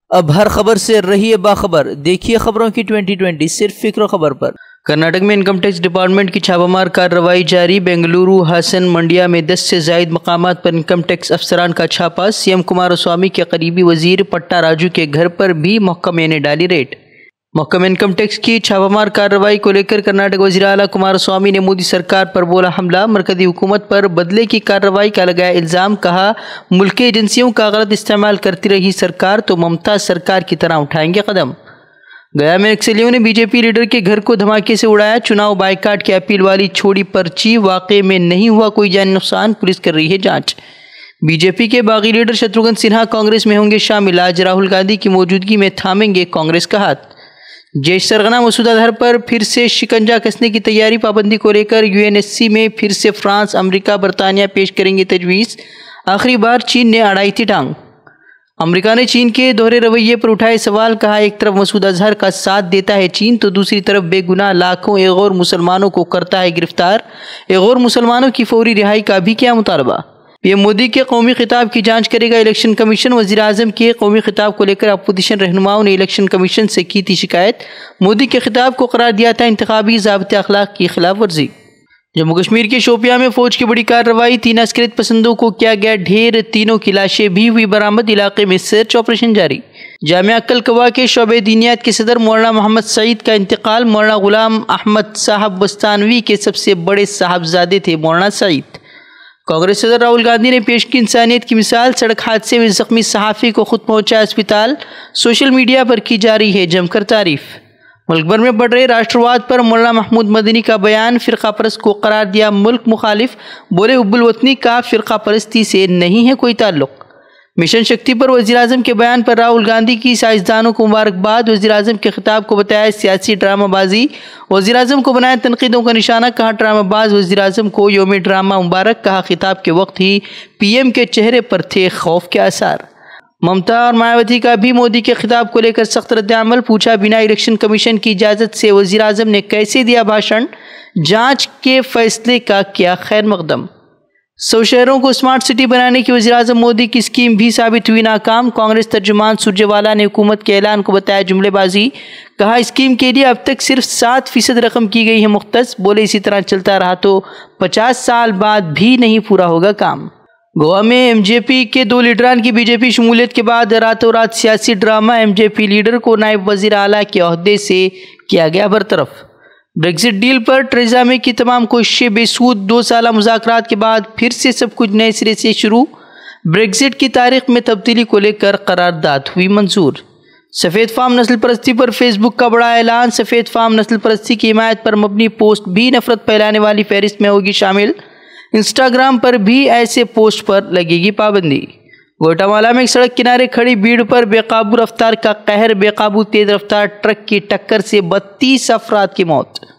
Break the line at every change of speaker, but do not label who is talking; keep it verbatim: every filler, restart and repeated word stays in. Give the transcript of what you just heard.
اب ہر خبر سے رہیے باخبر، دیکھیے خبروں کی ٹوئنٹی ٹوئنٹی صرف فکر و خبر پر۔ کرناٹک میں انکم ٹیکس ڈپارٹمنٹ کی چھاپہ مار کارروائی جاری، بنگلورو، ہاسن، منڈیا میں دس سے زائد مقامات پر انکم ٹیکس افسران کا چھاپہ، سی ایم کمار سوامی کے قریبی وزیر پٹا راجو کے گھر پر بھی محکمے نے ڈالی ریڈ۔ محکمہ انکم ٹیکس کی چھاپہ مار کارروائی کو لے کر کرناٹک وزیر اعلیٰ کمار سوامی نے مودی سرکار پر بولا حملہ، مرکزی حکومت پر بدلے کی کارروائی کا لگایا الزام، کہا ملکی ایجنسیوں کا غلط استعمال کرتی رہی سرکار تو ممتا سرکار کی طرح اٹھائیں گے قدم۔ گیا میں نکسلیوں نے بی جے پی لیڈر کے گھر کو دھماکے سے اڑایا، چناؤ بائیکاٹ کی اپیل والی چھوڑی پرچی، واقعے میں نہیں ہوا کوئی جانی نقصان، پولیس کر رہی ہے جانچ۔ بی جے پی کے باغی لیڈر شتروگھن سنہا کانگریس میں ہوں گے شامل، آج راہل گاندھی کی موجودگی میں تھامیں گے کانگریس کا ہاتھ۔ جیش سرغنہ مسودہ دھر پر پھر سے شکنجہ کسنے کی تیاری، پابندی کو لے کر یو این ایس سی میں پھر سے فرانس، امریکہ، برطانیہ پیش کریں گے تجویز، آخری بار چین نے اڑائی تھی ٹانگ۔ امریکہ نے چین کے دوہرے رویے پر اٹھائے سوال، کہا ایک طرف مسودہ اظہر کا ساتھ دیتا ہے چین تو دوسری طرف بے گناہ لاکھوں ایغور مسلمانوں کو کرتا ہے گرفتار، ایغور مسلمانوں کی فوری رہائی کا بھی کیا مطالبہ؟ پی ایم مودی کے قومی خطاب کی جانچ کرے گا الیکشن کمیشن، وزیر اعظم کے قومی خطاب کو لے کر اپوزیشن رہنماؤں نے الیکشن کمیشن سے کی تھی شکایت، مودی کے خطاب کو قرار دیا تھا انتخابی ضابطۂ اخلاق کی خلاف ورزی۔ جموں کشمیر کے شوپیاں میں فوج کی بڑی کارروائی، تین عسکریت پسندوں کو کیا گیا ڈھیر، تینوں کی لاشیں بھی ہوئی برآمد، علاقے میں سرچ آپریشن جاری۔ جامعہ عقل قوا کے شعبہ دینیات کے صدر مولانا محمد سعید کا انتقال، مولانا غلام احمد صاحب بستانوی کے سب سے بڑے صاحبزادے تھے مولانا سعید۔ کانگریس صدر راہل گاندھی نے پیش کی انسانیت کی مثال، سڑک حادثے میں زخمی صحافی کو خود پہنچا اسپتال، سوشل میڈیا پر کی جا رہی ہے جم کر تعریف۔ ملک بھر میں بڑھ رہے راشٹرواد پر مولانا محمود مدنی کا بیان، فرقہ پرست کو قرار دیا ملک مخالف، بولے حب الوطنی کا فرقہ پرستی سے نہیں ہے کوئی تعلق۔ مشن شکتی پر وزیر اعظم کے بیان پر راہل گاندھی کی سائنسدانوں کو مبارکباد، وزیر اعظم کے خطاب کو بتایا سیاسی ڈرامہ بازی، وزیر اعظم کو بنایا تنقیدوں کا نشانہ، کہا ڈرامہ باز وزیر اعظم کو یوم ڈرامہ مبارک، کہا خطاب کے وقت ہی پی ایم کے چہرے پر تھے خوف کے آثار۔ ممتا اور مایاوتی کا بھی مودی کے خطاب کو لے کر سخت رد عمل، پوچھا بنا الیکشن کمیشن کی اجازت سے وزیر اعظم نے کیسے دیا بھاشن، جانچ کے فیصلے کا کیا خیر مقدم۔ سو شہروں کو اسمارٹ سٹی بنانے کی وزیر اعظم مودی کی اسکیم بھی ثابت ہوئی ناکام، کانگریس ترجمان سرجے والا نے حکومت کے اعلان کو بتایا جملے بازی، کہا اسکیم کے لیے اب تک صرف سات فیصد رقم کی گئی ہے مختص، بولے اسی طرح چلتا رہا تو پچاس سال بعد بھی نہیں پورا ہوگا کام۔ گوا میں ایم جے پی کے دو لیڈران کی بی جے پی شمولیت کے بعد راتوں رات سیاسی ڈرامہ، ایم جے پی لیڈر کو نائب وزیر اعلیٰ کے عہدے سے کیا گیا برطرف۔ بریگزٹ ڈیل پر ٹریزا مے کی تمام کوششیں بے سود، دو سالہ مذاکرات کے بعد پھر سے سب کچھ نئے سرے سے شروع، بریگزٹ کی تاریخ میں تبدیلی کو لے کر قرارداد ہوئی منظور۔ سفید فام نسل پرستی پر فیس بک کا بڑا اعلان، سفید فام نسل پرستی کی حمایت پر مبنی پوسٹ بھی نفرت پھیلانے والی فہرست میں ہوگی شامل، انسٹاگرام پر بھی ایسے پوسٹ پر لگے گی پابندی۔ گوٹامالا میں ایک سڑک کنارے کھڑی بھیڑ پر بے قابو رفتار کا قہر، بے قابو تیز رفتار ٹرک کی ٹکر سے بتیس افراد کی موت۔